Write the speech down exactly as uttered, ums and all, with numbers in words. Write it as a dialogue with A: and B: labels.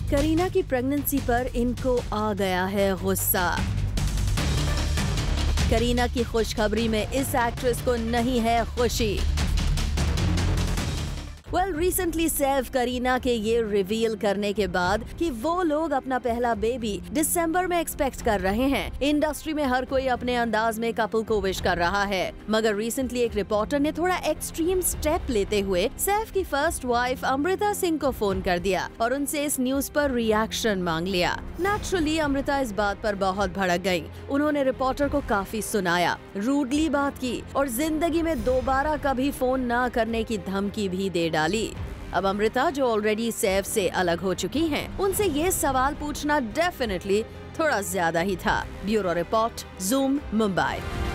A: करीना की प्रेगनेंसी पर इनको आ गया है गुस्सा। करीना की खुशखबरी में इस एक्ट्रेस को नहीं है खुशी। वेल रिसेंटली सैफ करीना के ये रिवील करने के बाद कि वो लोग अपना पहला बेबी दिसंबर में एक्सपेक्ट कर रहे हैं, इंडस्ट्री में हर कोई अपने अंदाज में कपल को विश कर रहा है। मगर रिसेंटली एक रिपोर्टर ने थोड़ा एक्सट्रीम स्टेप लेते हुए सैफ की फर्स्ट वाइफ अमृता सिंह को फोन कर दिया और उनसे इस न्यूज पर रिएक्शन मांग लिया। नेचुरली अमृता इस बात पर बहुत भड़क गयी। उन्होंने रिपोर्टर को काफी सुनाया, रूडली बात की और जिंदगी में दोबारा कभी फोन न करने की धमकी भी दे डाली। अब अमृता जो ऑलरेडी सैफ से अलग हो चुकी हैं, उनसे ये सवाल पूछना डेफिनेटली थोड़ा ज्यादा ही था। Bureau report, zoom, Mumbai.